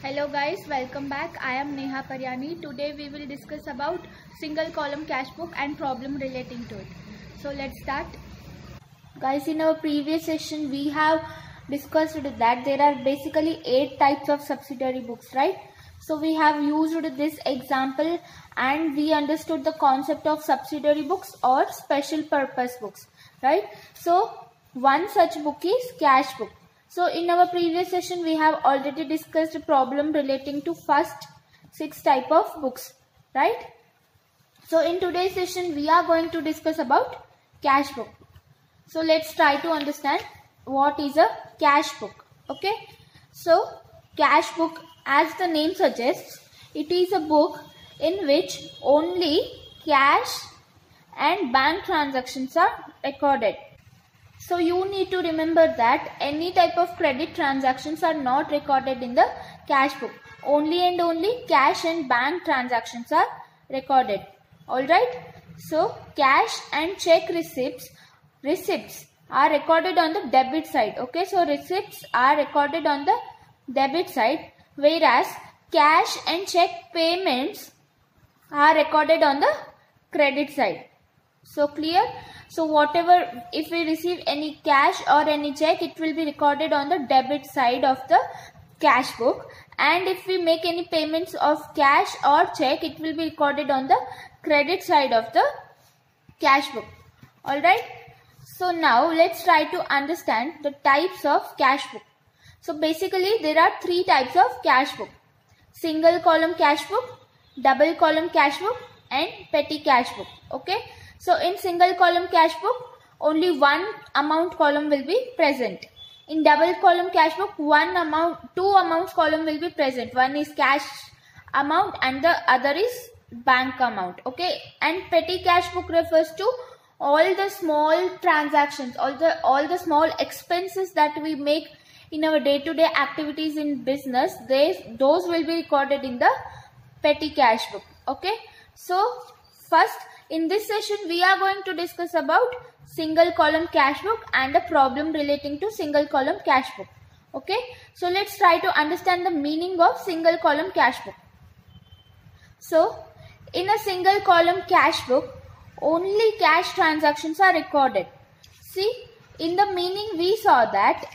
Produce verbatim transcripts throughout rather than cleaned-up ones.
Hello guys, welcome back. I am Neha Paryani. Today we will discuss about single column cash book and problem relating to it. So let's start. Guys, in our previous session we have discussed that there are basically eight types of subsidiary books, right? So we have used this example and we understood the concept of subsidiary books or special purpose books, right? So one such book is cash book. So in our previous session we have already discussed a problem relating to first six type of books, right? So in today's session we are going to discuss about cash book. So let's try to understand what is a cash book. Okay, so cash book, as the name suggests, it is a book in which only cash and bank transactions are recorded. So you need to remember that any type of credit transactions are not recorded in the cash book. Only and only cash and bank transactions are recorded. Alright. So cash and check receipts, receipts are recorded on the debit side. Okay. So receipts are recorded on the debit side, whereas cash and check payments are recorded on the credit side. So clear? So whatever, if we receive any cash or any check, it will be recorded on the debit side of the cash book, and if we make any payments of cash or check, it will be recorded on the credit side of the cash book. Alright. So now let's try to understand the types of cash book. So basically there are three types of cash book: single column cash book, double column cash book, and petty cash book. Okay. So in single column cash book, only one amount column will be present. In double column cash book, one amount, two amounts column will be present. One is cash amount and the other is bank amount. Okay. And petty cash book refers to all the small transactions, all the all the small expenses that we make in our day-to-day activities in business. They those will be recorded in the petty cash book. Okay. So first, in this session we are going to discuss about single column cash book and a problem relating to single column cash book. Okay. So let's try to understand the meaning of single column cash book. So in a single column cash book, only cash transactions are recorded. See, in the meaning we saw that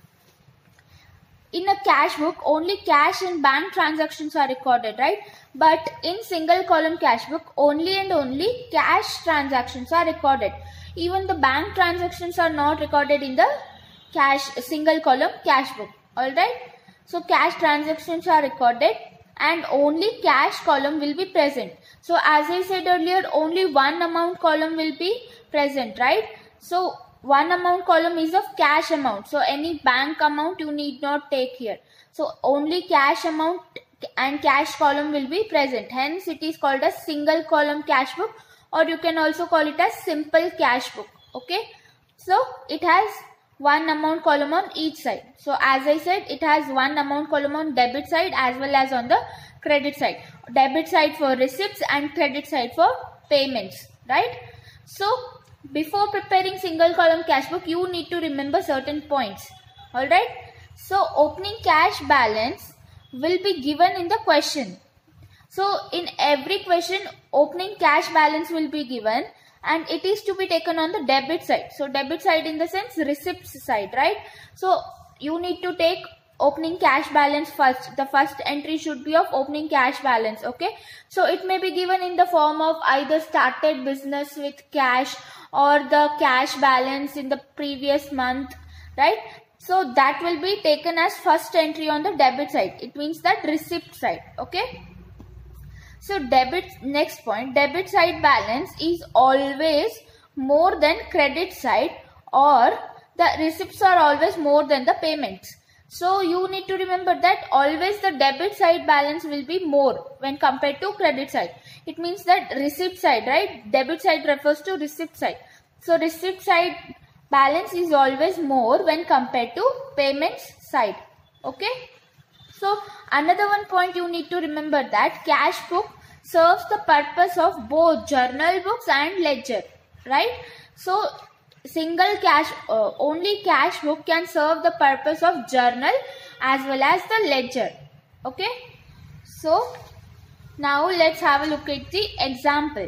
in a cash book only cash and bank transactions are recorded, right? But in single column cash book, only and only cash transactions are recorded. Even the bank transactions are not recorded in the cash single column cash book. Alright. So cash transactions are recorded and only cash column will be present. So as I said earlier, only one amount column will be present, right? So one amount column is of cash amount. So any bank amount you need not take here. So only cash amount and cash column will be present. Hence it is called a single column cash book, or you can also call it as simple cash book. Okay. So it has one amount column on each side. So as I said, it has one amount column on debit side as well as on the credit side. Debit side for receipts and credit side for payments, right? So before preparing single column cash book, you need to remember certain points. Alright. So opening cash balance will be given in the question. So in every question, opening cash balance will be given and it is to be taken on the debit side. So debit side in the sense receipts side, right? So you need to take opening cash balance first. The first entry should be of opening cash balance. Okay. So it may be given in the form of either started business with cash or the cash balance in the previous month, right? So that will be taken as first entry on the debit side. It means that receipt side. Okay. So debit, next point, debit side balance is always more than credit side, or the receipts are always more than the payments. So you need to remember that always the debit side balance will be more when compared to credit side. It means that receipt side, right? Debit side refers to receipt side. So receipt side balance is always more when compared to payments side. Okay. So another one point you need to remember that cash book serves the purpose of both journal books and ledger, right? So single cash, uh, only cash book can serve the purpose of journal as well as the ledger. Okay, so now let's have a look at the example.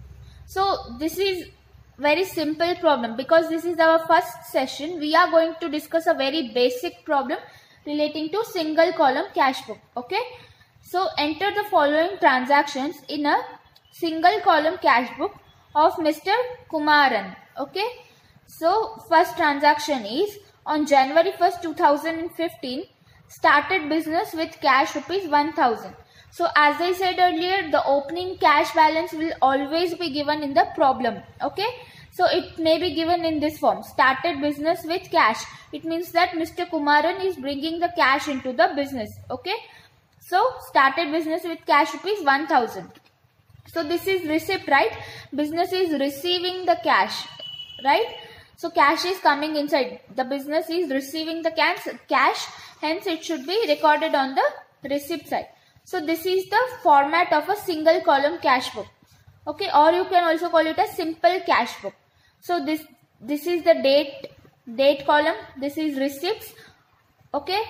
So this is very simple problem because this is our first session. We are going to discuss a very basic problem relating to single column cash book. Okay, so enter the following transactions in a single column cash book of Mister Kumaran. Okay, so first transaction is on January first two thousand fifteen, started business with cash rupees one thousand. So as I said earlier, the opening cash balance will always be given in the problem. Okay, so it may be given in this form: started business with cash. It means that Mister Kumaran is bringing the cash into the business. Okay, so started business with cash rupees one thousand. So this is receipt, right? Business is receiving the cash, right? So cash is coming inside. The business is receiving the cash, hence it should be recorded on the receipt side. So this is the format of a single column cash book. Okay, or you can also call it a simple cash book. So this this is the date date column. This is receipts. Okay.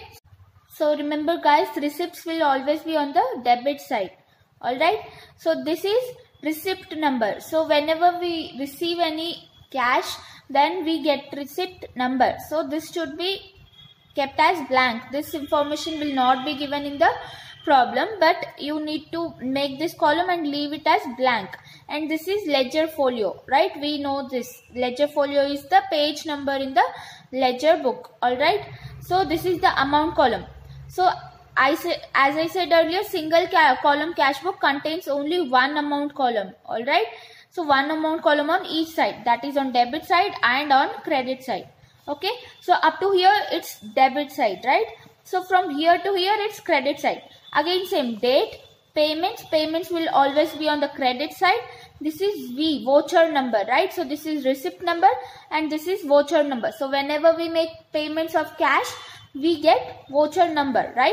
So remember guys, receipts will always be on the debit side. Alright. So this is receipt number. So whenever we receive any cash, then we get receipt number. So this should be kept as blank. This information will not be given in the problem, but you need to make this column and leave it as blank. And this is ledger folio, right? We know this. Ledger folio is the page number in the ledger book. Alright. So this is the amount column. So I say, as I said earlier, single ca column cash book contains only one amount column. Alright. So one amount column on each side, that is on debit side and on credit side. Okay. So up to here it's debit side, right? So from here to here it's credit side. Again same date, payments, payments will always be on the credit side. This is V, voucher number, right? So this is receipt number and this is voucher number. So whenever we make payments of cash, we get voucher number, right?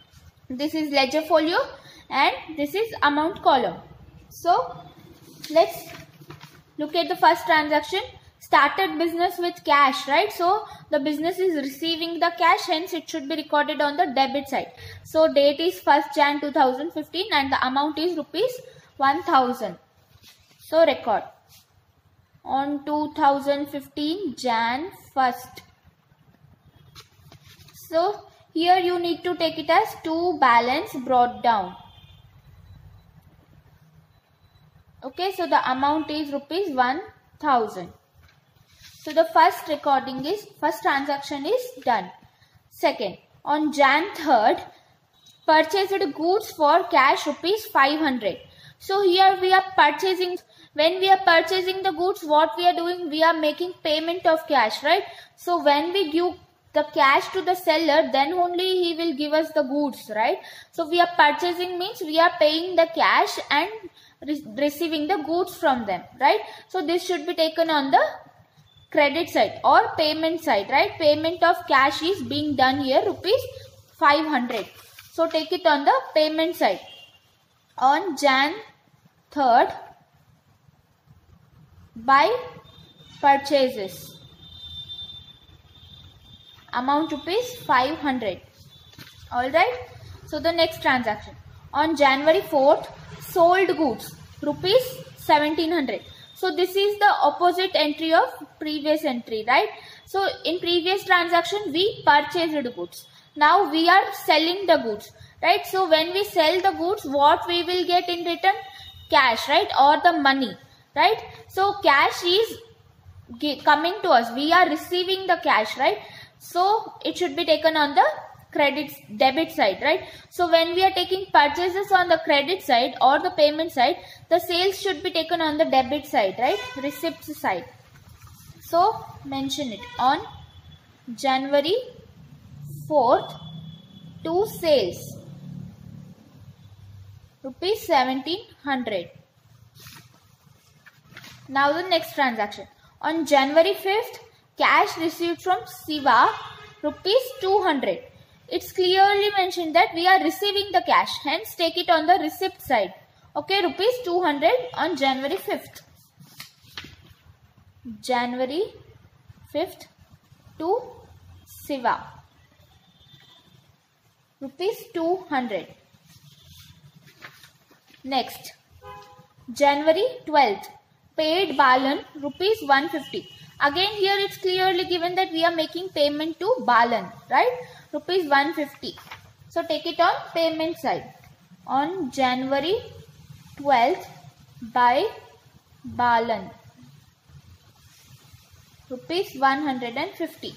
This is ledger folio and this is amount column. So let's look at the first transaction. Started business with cash, right? So the business is receiving the cash, hence it should be recorded on the debit side. So date is first January two thousand fifteen and the amount is rupees one thousand. So record on two thousand fifteen January first. So here you need to take it as to balance brought down. Okay, so the amount is rupees one thousand. So the first recording is, first transaction is done. Second, on January third, purchased goods for cash rupees five hundred. So here we are purchasing, when we are purchasing the goods, what we are doing, we are making payment of cash, right? So when we give the cash to the seller, then only he will give us the goods, right? So we are purchasing means we are paying the cash and re receiving the goods from them, right? So this should be taken on the credit side or payment side, right? Payment of cash is being done here, rupees five hundred. So take it on the payment side. On January third, by purchases, amount rupees five hundred. Alright. So the next transaction. On January fourth, sold goods, rupees seventeen hundred. So this is the opposite entry of previous entry, right? So in previous transaction we purchased goods. Now we are selling the goods, right? So when we sell the goods, what we will get in return? Cash, right? Or the money, right? So cash is coming to us. We are receiving the cash, right? So it should be taken on the credit debit side, right? So when we are taking purchases on the credit side or the payment side, the sales should be taken on the debit side, right? Receipts side. So mention it on January fourth, to sales, rupees seventeen hundred. Now the next transaction. On January fifth, cash received from Siva, rupees two hundred. It's clearly mentioned that we are receiving the cash, hence take it on the receipt side. Okay, rupees two hundred on January fifth. January fifth to Siva, rupees two hundred. Next, January twelfth, paid Balan rupees one hundred fifty. Again here it's clearly given that we are making payment to Balan, right? Rupees one hundred fifty. So take it on payment side. On January twelfth by Balan, rupees one hundred fifty.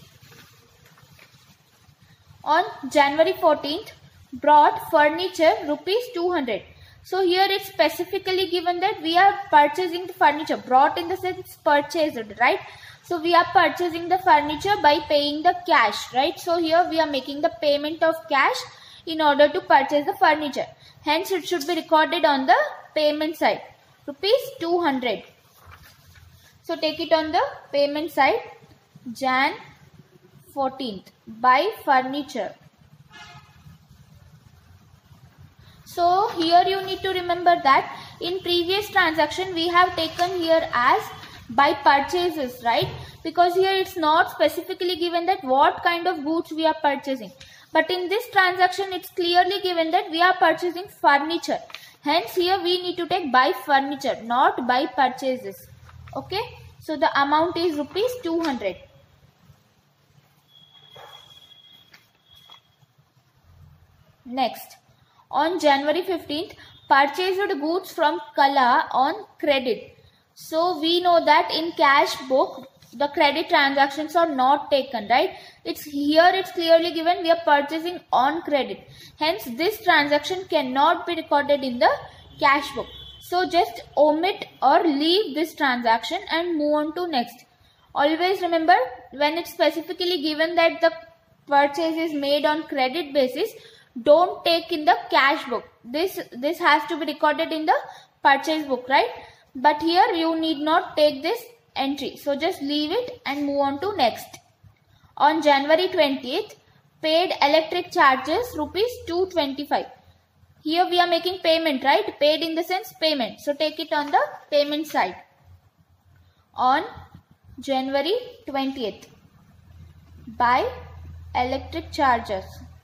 On January fourteenth, brought furniture rupees two hundred. So here it's specifically given that we are purchasing the furniture. Brought in the sense purchased, right? So we are purchasing the furniture by paying the cash, right? So here we are making the payment of cash in order to purchase the furniture. Hence it should be recorded on the payment side. Rupees two hundred. So take it on the payment side. Jan fourteenth. Buy furniture. So here you need to remember that in previous transaction we have taken here as by purchases, right? Because here it's not specifically given that what kind of goods we are purchasing. But in this transaction it's clearly given that we are purchasing furniture. Hence here we need to take by furniture, not by purchases. Okay. So the amount is rupees two hundred. Next, on January fifteenth, purchased goods from Kala on credit. So we know that in cash book, the credit transactions are not taken, right? It's here it's clearly given we are purchasing on credit. Hence this transaction cannot be recorded in the cash book. So just omit or leave this transaction and move on to next. Always remember, when it's specifically given that the purchase is made on credit basis, don't take in the cash book. This, this has to be recorded in the purchase book, right? But here you need not take this entry. So just leave it and move on to next. On January twentieth, paid electric charges rupees two hundred twenty-five. Here we are making payment, right? Paid in the sense payment. So take it on the payment side. On January twentieth, buy electric charges.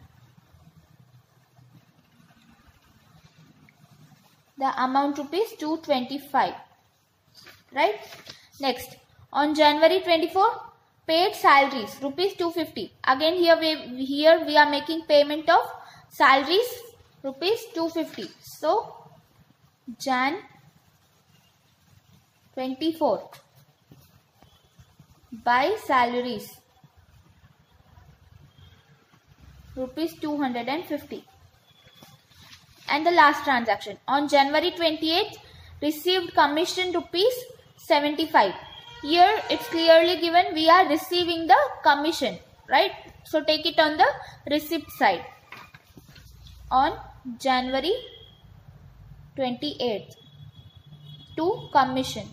The amount rupees two hundred twenty-five. Right? Next, on January twenty-fourth, paid salaries rupees two hundred fifty. Again here we here we are making payment of salaries rupees two hundred fifty. So Jan twenty-fourth, buy salaries rupees two hundred fifty. And the last transaction, on January twenty-eighth, received commission rupees seventy-five. Here it's clearly given we are receiving the commission, right? So take it on the receipt side. On January twenty-eighth, to commission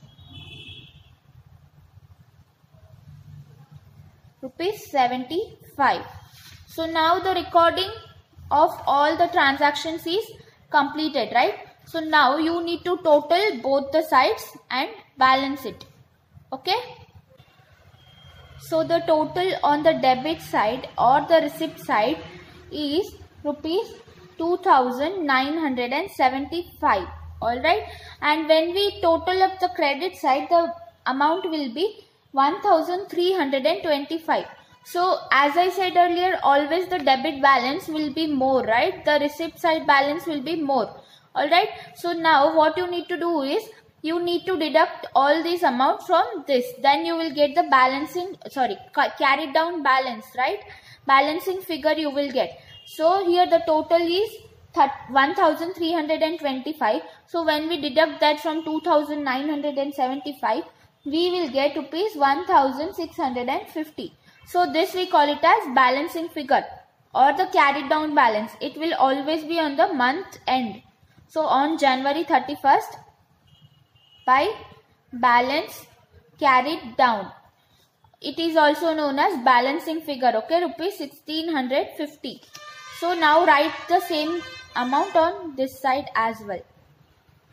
rupees seventy-five. So now the recording of all the transactions is completed, right? So now you need to total both the sides and balance it. Okay. So the total on the debit side or the receipt side is rupees two thousand nine hundred seventy-five. Alright. And when we total up the credit side, the amount will be one thousand three hundred twenty-five. So as I said earlier, always the debit balance will be more, right? The receipt side balance will be more. Alright. So now what you need to do is, you need to deduct all these amounts from this. Then you will get the balancing, sorry, carried down balance, right? Balancing figure you will get. So here the total is one thousand three hundred twenty-five. So when we deduct that from two thousand nine hundred seventy-five, we will get rupees one thousand six hundred fifty. So this we call it as balancing figure or the carried down balance. It will always be on the month end. So on January thirty-first, by balance carried down. It is also known as balancing figure, okay, rupees sixteen fifty. So now write the same amount on this side as well.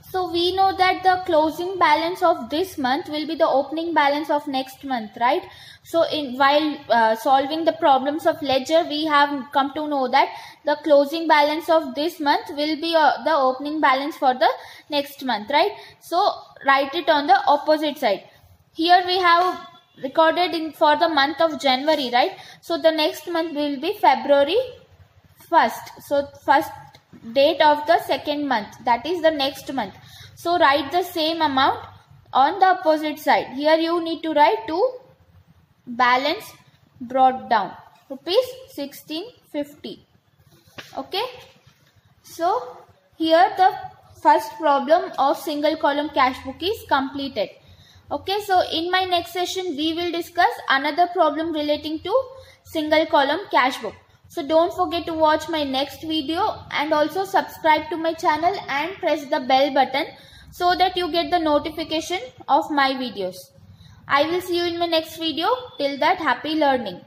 So we know that the closing balance of this month will be the opening balance of next month, right? So in while uh, solving the problems of ledger, we have come to know that the closing balance of this month will be uh, the opening balance for the next month, right? So write it on the opposite side. Here we have recorded in for the month of January, right? So the next month will be February first. So first date of the second month, that is the next month. So write the same amount on the opposite side. Here you need to write to balance brought down, rupees sixteen fifty. Okay. So here the first problem of single column cash book is completed. Okay, so in my next session we will discuss another problem relating to single column cash book. So don't forget to watch my next video and also subscribe to my channel and press the bell button so that you get the notification of my videos. I will see you in my next video. Till that, happy learning.